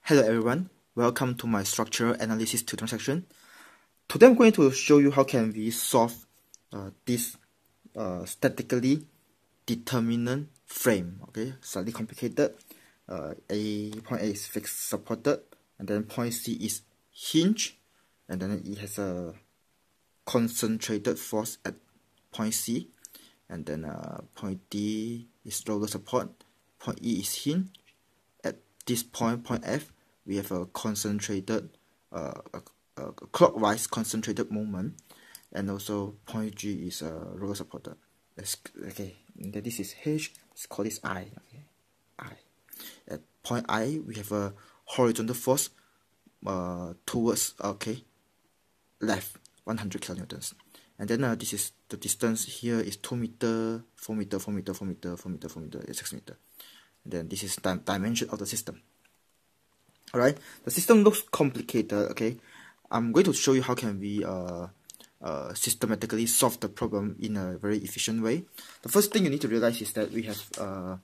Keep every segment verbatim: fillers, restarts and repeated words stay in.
Hello everyone, welcome to my structural analysis tutorial section. Today I'm going to show you how can we solve uh, this uh, statically determinant frame. Okay, slightly complicated. Uh, a point A is fixed supported, and then point C is hinged, and then it has a concentrated force at point C, and then uh, point D is roller support, point E is hinged. At this point, point F, we have a concentrated, uh, a, a clockwise concentrated moment, and also point G is a uh, roller supported. Let's, okay, and then this is H. Let's call this I. Okay, I. At point I, we have a horizontal force uh, towards okay left, one hundred kilonewtons. And then uh, this is the distance here is two meter, four meter, four meter, four meter, four meter, four meter, six meter. And then this is the dimension of the system. Alright, the system looks complicated. Okay, I'm going to show you how can we uh, uh, systematically solve the problem in a very efficient way. The first thing you need to realize is that we have uh,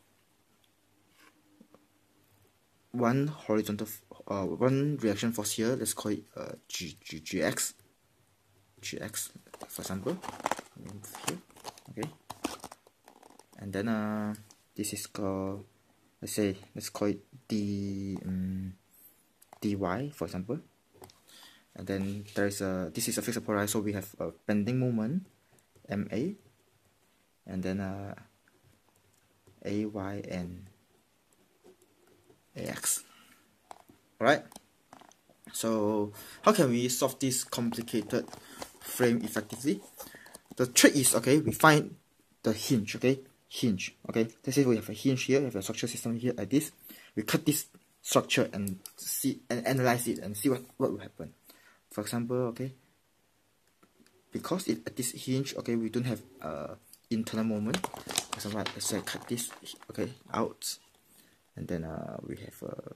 one horizontal, uh, one reaction force here. Let's call it uh, G, G, Gx. Gx, for example. Here. Okay, and then uh, this is called, let's say, let's call it d um, dy, for example. And then there is a, this is a fixed support, right? So we have a bending moment ma, and then uh, ay and ax. Alright, so how can we solve this complicated frame effectively? The trick is, okay, we find the hinge. Okay, hinge. Okay, let's say we have a hinge here, we have a structure system here like this. We cut this structure and see and analyze it and see what, what will happen. For example, okay, because it, at this hinge, okay, we don't have uh internal moment. For example, let's say I cut this okay out, and then uh we have uh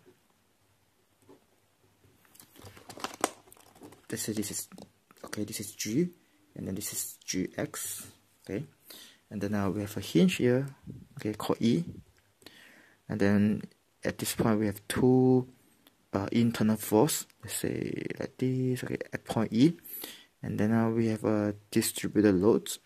let's say this is okay, this is G, and then this is Gx. Okay, and then now uh, we have a hinge here, okay, called E, and then at this point we have two uh, internal force, let's say like this, okay, at point E, and then now uh, we have a uh, distributed loads.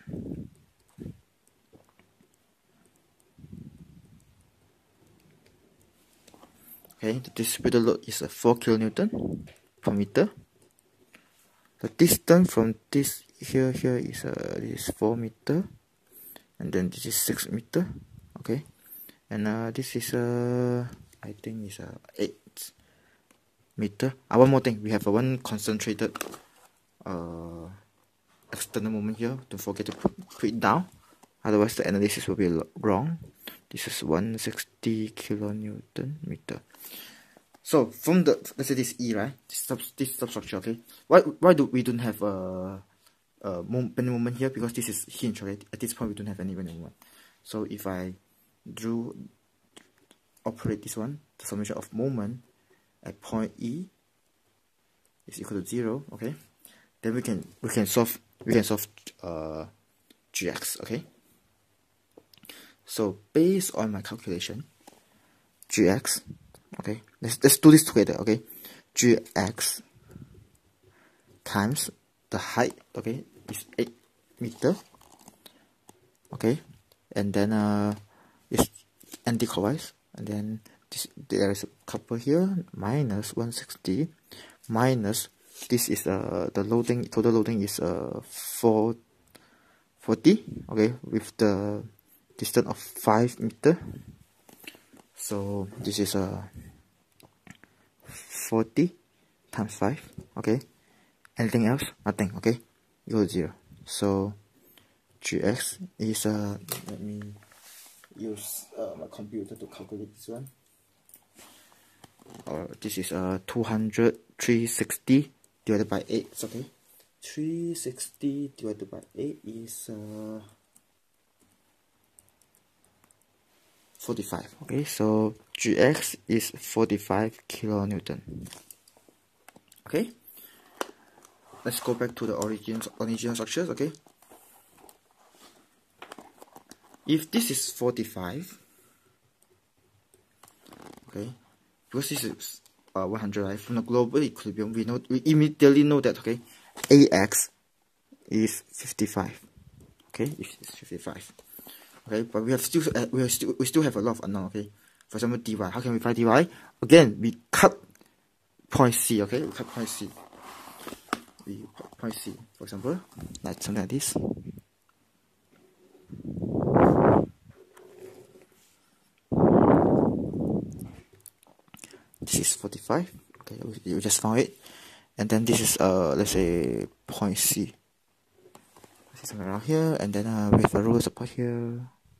Okay, the distributed load is a four kilonewton per meter. The distance from this here here is uh, this is four meter, and then this is six meter. Okay, and uh, this is uh, I think is uh, eight meter. Uh, one more thing, we have a uh, one concentrated uh, external moment here. Don't forget to put, put it down, otherwise the analysis will be wrong. This is one hundred sixty kilonewton meter. So from the, let's say this E, right, this sub this substructure. Okay, why why do we don't have a, a bending moment here? Because this is hinge. Okay, at this point we don't have any bending moment. So if I drew operate this one, the summation of moment at point E is equal to zero. Okay, then we can we can solve we can solve uh Gx. Okay, so based on my calculation, Gx, okay, let's let's do this together. Okay, Gx times the height, okay, is eight meter. Okay, and then uh it's anti-clockwise, and then this, there is a couple here, minus one hundred sixty, minus this is uh the loading, total loading is uh four forty. Okay, with the distance of five meter. So this is a uh, forty times five. Okay, anything else? Nothing. Okay, equal to zero. So Gx is uh let me use uh, my computer to calculate this one. Or uh, this is uh two hundred, three sixty divided by eight. It's okay, three sixty divided by eight is uh forty-five. Okay, so Gx is forty-five kilonewton. Okay, let's go back to the origin original structures. Okay, if this is forty-five, okay, because this is uh, one hundred, right? From the global equilibrium, we know we immediately know that, okay, Ax is fifty-five. Okay, it's fifty-five. Okay, but we have still uh, we have still we still have a lot of unknown. Okay, for example, dy. How can we find dy? Again, we cut point C. Okay, we cut point C. We cut point C. For example, like something like this. This is forty-five. Okay, we, we just found it, and then this is uh let's say point C. Somewhere around here, and then uh, we have a roll support here.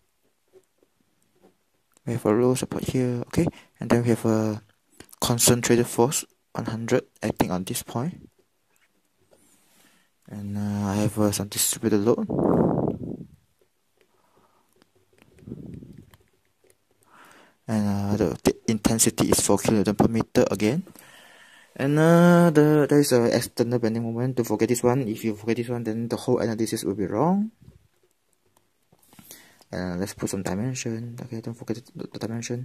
We have a roll support here, okay, and then we have a concentrated force one hundred acting on this point, and uh, I have uh, some distributed load, and uh, the, the intensity is four kilonewton per meter again, and uh, the there is a external bending moment. Don't forget this one. If you forget this one, then the whole analysis will be wrong. Uh, let's put some dimension. Okay, don't forget the, the dimension.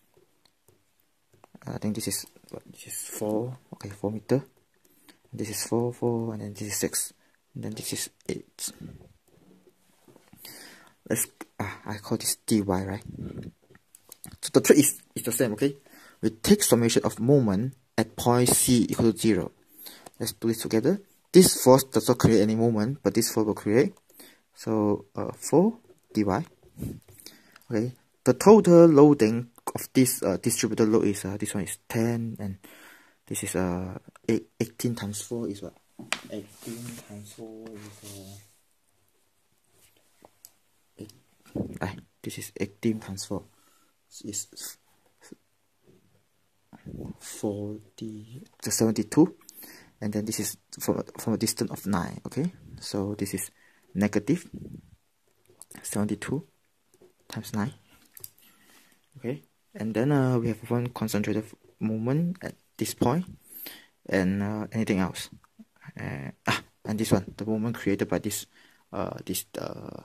I think this is what, this is four. Okay, four meter. This is four, four, and then this is six, and then this is eight. Let's ah, I call this dy, right? So the trick is is the same. Okay, we take summation of moment at point C equal to zero. Let's put this together. This force does not create any moment, but this force will create. So uh, four dy. Okay, the total loading of this uh, distributed load is uh, this one is ten, and this is uh eight, eighteen times four is what? eighteen times four is uh, eight, ah, this is eighteen times four is forty, so seventy-two, and then this is from from a distance of nine. Okay, so this is negative seventy-two times nine. Okay, and then uh, we have one concentrated moment at this point, and uh, anything else, uh, ah, and this one, the moment created by this uh this uh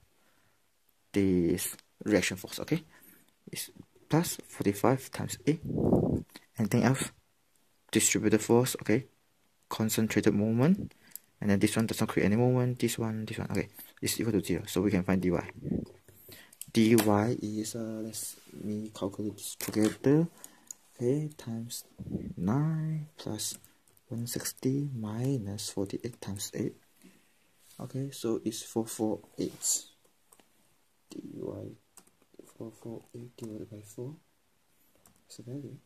this reaction force. Okay, is plus forty-five times A. Anything else? Distributed force. Okay, concentrated moment, and then this one does not create any moment. This one, this one. Okay, is equal to zero, so we can find dy. Dy is uh, let's me calculate this together. Okay, times nine plus one hundred sixty minus forty-eight times eight. Okay, so it's four hundred forty-eight. Dy four hundred forty-eight divided by four. What's the value?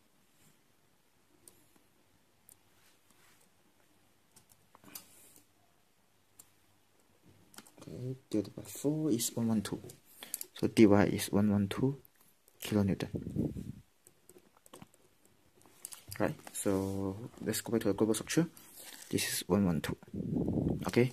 Okay, divided by four is one hundred twelve. So dy is one hundred twelve kilonewton. Right, so let's go back to the global structure. This is one hundred twelve. Okay,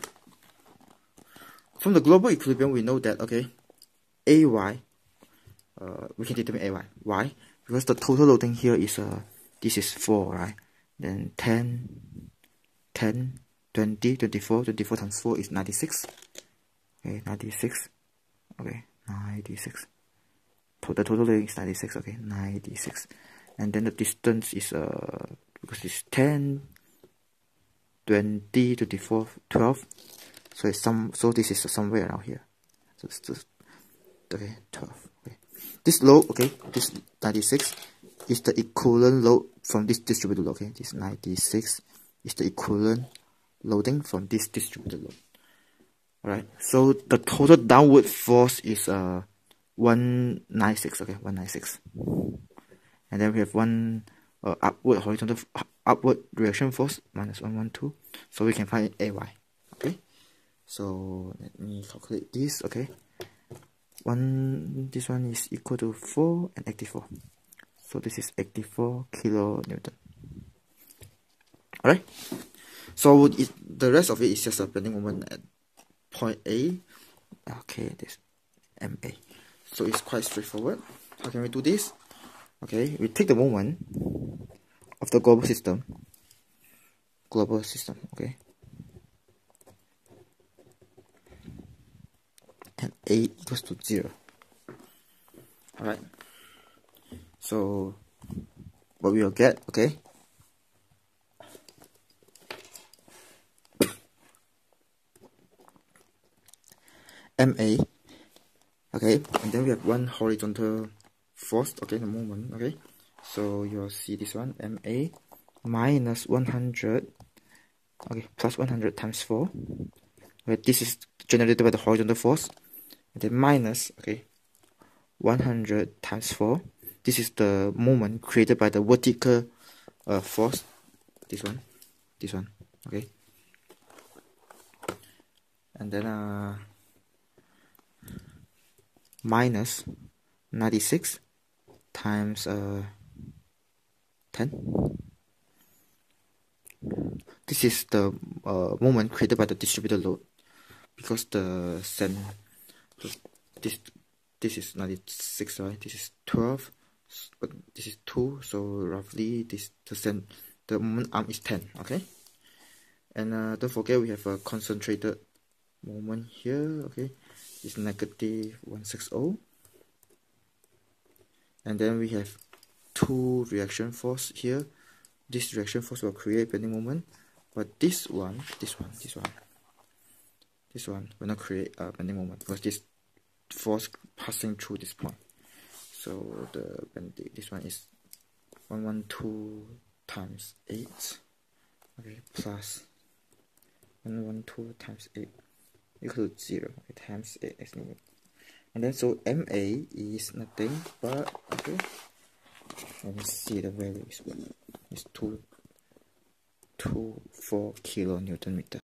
from the global equilibrium we know that, okay, Ay, uh, we can determine Ay. Why? Because the total loading here is uh, this is four, right? Then ten, ten, twenty, twenty-four, twenty-four times four is ninety-six. Okay, ninety-six. Okay, ninety-six. Total total loading is ninety-six. Okay, ninety-six. And then the distance is uh because it's ten, twenty, twenty-four, twelve. So it's some so this is somewhere around here. So it's just okay, twelve. Okay. This load, okay, this ninety-six is the equivalent load from this distributed load. Okay, this ninety-six is the equivalent loading from this distributed load. Alright, so the total downward force is uh one ninety-six. Okay, one ninety-six. And then we have one uh, upward horizontal uh, upward reaction force minus one hundred twelve. So we can find Ay. Okay, so let me calculate this. Okay, one this one is equal to four and eighty-four. So this is eighty-four kilonewton. Alright, so it, the rest of it is just a bending moment at point A. Okay, this M A. So it's quite straightforward. How can we do this? Okay, we take the moment of the global system. Global system, okay. And A equals to zero. Alright. So what we will get, okay? M A, okay, and then we have one horizontal force, okay, the moment, okay? So you'll see this one, M A minus one hundred, okay, plus one hundred times four. Okay, this is generated by the horizontal force. And then minus, okay, one hundred times four. This is the moment created by the vertical uh, force. This one, this one, okay. And then uh, minus ninety-six times uh, ten. This is the uh, moment created by the distributed load, because the cent this this is ninety-six, right? This is twelve, but this is two, so roughly this the cent the moment arm is ten, okay. And uh, don't forget we have a concentrated moment here, okay. It's negative one hundred sixty, and then we have two reaction force here. This reaction force will create bending moment, but this one, this one, this one, this one will not create a bending moment because this force passing through this point. So the bending, this one is one hundred twelve times eight, okay, plus one hundred twelve times eight equal to zero, okay, times eight is needed. And then so M A is nothing but, okay, let me see the value is what. It's two two four kilonewton meter.